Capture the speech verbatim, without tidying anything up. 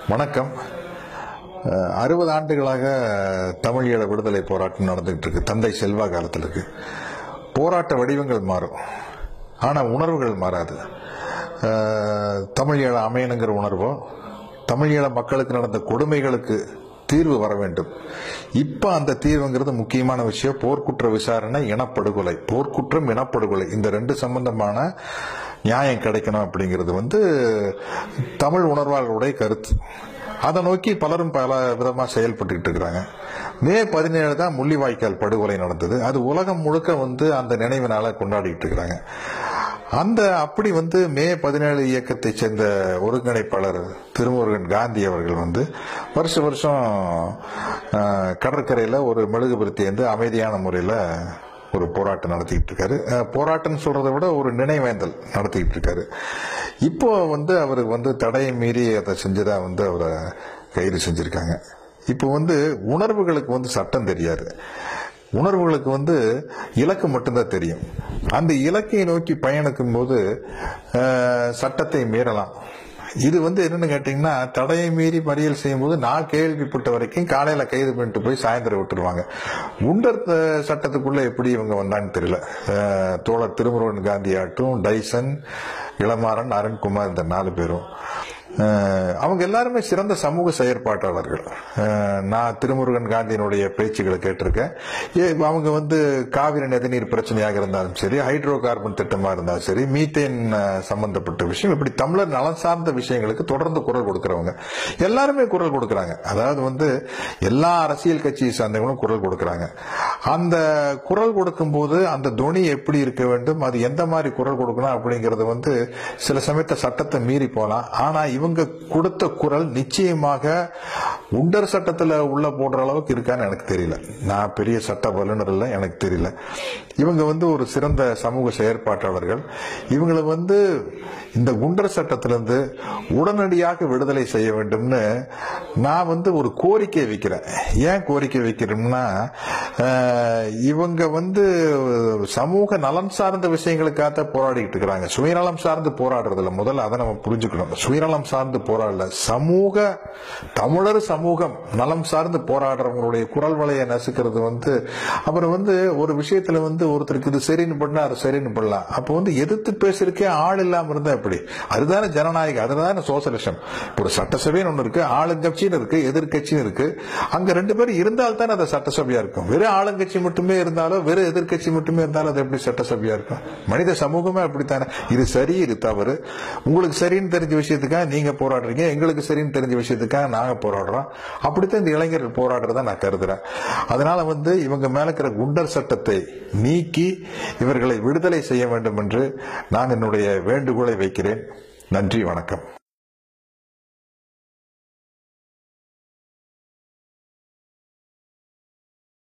வணக்கம். அறுபது ஆண்டுகளாக தமிழ் ஈழ விடுதலை போராட்டம் நடந்துகிட்டு இருக்கு. தந்தை செல்வா காலத்தில் இருக்கு. போராட்ட வடிவங்கள் மாறும், ஆனால் உணர்வுகள் மாறாது. தமிழ் ஈழ அமையனுங்கிற உணர்வோ, தமிழ் ஈழ மக்களுக்கு நடந்த கொடுமைகளுக்கு தீர்வு வர வேண்டும். இப்ப அந்த தீர்வுங்கிறது முக்கியமான விஷயம். போர்க்குற்ற விசாரணை, இனப்படுகொலை, போர்க்குற்றம், இனப்படுகொலை, இந்த ரெண்டு சம்பந்தமான நியாயம் கிடைக்கணும் அப்படிங்கிறது வந்து தமிழ் உணர்வாளர்களுடைய கருத்து. அதை நோக்கி பலரும் பல விதமாக செயல்பட்டு இருக்கிறாங்க. மே பதினேழு தான் முள்ளிவாய்க்கால் படுகொலை நடந்தது. அது உலகம் முழுக்க வந்து அந்த நினைவு நாளை கொண்டாடிட்டு இருக்கிறாங்க. அந்த அப்படி வந்து மே பதினேழு இயக்கத்தை சேர்ந்த ஒருங்கிணைப்பாளர் திருமுருகன் காந்தி அவர்கள் வந்து வருஷ வருஷம் கடற்கரையில் ஒரு மெழுகுபர்த்தி வந்து அமைதியான முறையில் ஒரு போராட்டம் நடத்திக்கிட்டு இருக்காரு. போராட்டம் சொல்றதை விட ஒரு நினைவேந்தல் நடத்திக்கிட்டு இருக்காரு. இப்போ வந்து அவருக்கு வந்து தடையை மீறி அதை செஞ்சதா வந்து அவரை கைது செஞ்சிருக்காங்க. இப்போ வந்து உணர்வுகளுக்கு வந்து சட்டம் தெரியாது. உணர்வுகளுக்கு வந்து இலக்கு மட்டும்தான் தெரியும். அந்த இலக்கை நோக்கி பயணிக்கும் போது சட்டத்தை மீறலாம். இது வந்து என்னன்னு கேட்டீங்கன்னா, தடையை மீறி மறியல் செய்யும் போது நான் கேள்விப்பட்ட வரைக்கும் காலையில கைது பண்ணிட்டு போய் சாயந்தரம் விட்டுருவாங்க. குண்டர் சட்டத்துக்குள்ள எப்படி இவங்க வந்தான்னு தெரியல. தோழர் திருமுருகன் காந்தி ஆட்டும், டைசன், இளமாறன், அருண்குமார், இந்த நாலு பேரும் அவங்க எல்லாருமே சிறந்த சமூக செயற்பாட்டாளர்கள். நான் திருமுருகன் காந்தியினுடைய பேச்சுக்களை கேட்டிருக்கேன். அவங்க வந்து காவிரி நதிநீர் பிரச்சனையாக இருந்தாலும் சரி, ஹைட்ரோ கார்பன் திட்டமா இருந்தாலும் சரி, மீத்தேன் சம்பந்தப்பட்ட விஷயம், இப்படி தமிழர் நலன் சார்ந்த விஷயங்களுக்கு தொடர்ந்து குரல் கொடுக்கிறவங்க. எல்லாருமே குரல் கொடுக்கறாங்க. அதாவது வந்து எல்லா அரசியல் கட்சியை சார்ந்தவங்களும் குரல் கொடுக்கறாங்க. அந்த குரல் கொடுக்கும் போது அந்த துணி எப்படி இருக்க வேண்டும், அது எந்த மாதிரி குரல் கொடுக்கணும் அப்படிங்கறது வந்து சில சமயத்தை சட்டத்தை மீறி போலாம். ஆனா இவங்க கொடுத்த குரல் நிச்சயமாக உண்டர் சட்டத்தில் உள்ள போடுற அளவுக்கு இருக்கான்னு எனக்கு தெரியல. நான் பெரிய சட்ட வல்லுநர் இல்லை, எனக்கு தெரியல. இவங்க வந்து ஒரு சிறந்த சமூக செயற்பாட்டாளர்கள். இவங்களை வந்து இந்த குண்டர் சட்டத்திலிருந்து உடனடியாக விடுதலை செய்ய வேண்டும்னு நான் வந்து ஒரு கோரிக்கை வைக்கிறேன். ஏன் கோரிக்கை வைக்கிறோம்னா, இவங்க வந்து சமூக நலம் சார்ந்த விஷயங்களுக்காக போராடிட்டு இருக்கிறாங்க. சுயநலம் சார்ந்து போராடுறதுல முதல்ல அதை நம்ம புரிஞ்சுக்கணும். சுயநலம் சார்ந்து போராடல, சமூக தமிழர் சமூகம் நலம் சார்ந்து போராடுறவங்களுடைய குரல் வலையை நசுக்கிறது வந்து, அப்புறம் வந்து ஒரு விஷயத்துல வந்து ஒருத்தருக்கு இது சரின்னு பண்ணா அது சரின்னு பண்ணலாம். அப்போ வந்து எதிர்த்து பேசுறதுக்கே ஆள் இல்லாம இருந்தா எப்படி? அதுதானே ஜனநாயகம், அதுதானே சோசலிசம். ஒரு சட்டசபைன்னு ஒண்ணு இருக்கு, ஆளுங்கட்சின்னு இருக்கு, எதிர்கட்சின்னு இருக்கு. அங்க ரெண்டு பேரும் இருந்தால்தான் அது சட்டசபையா இருக்கும். வெறும் ஆளுங்கட்சி மட்டுமே இருந்தாலும், வெறும் எதிர்கட்சி மட்டுமே இருந்தாலும் அது எப்படி சட்டசபையா இருக்கும்? மனித சமூகமே அப்படித்தானே. இது சரி, இது தவறு. உங்களுக்கு சரின்னு தெரிஞ்ச விஷயத்துக்காக நீங்க போராடுறீங்க, எங்களுக்கு சரின்னு தெரிஞ்ச விஷயத்துக்காக நாங்க போராடுறோம். அப்படித்தான் இந்த இளைஞர்கள் போராடுறதா நான் கருதுறேன். அதனால வந்து இவங்க மேல இருக்கிற குண்டர் சட்டத்தை நீக்கி இவர்களை விடுதலை செய்ய வேண்டும் என்று நான் என்னுடைய வேண்டுகோளை வைக்கிறேன். நன்றி, வணக்கம்.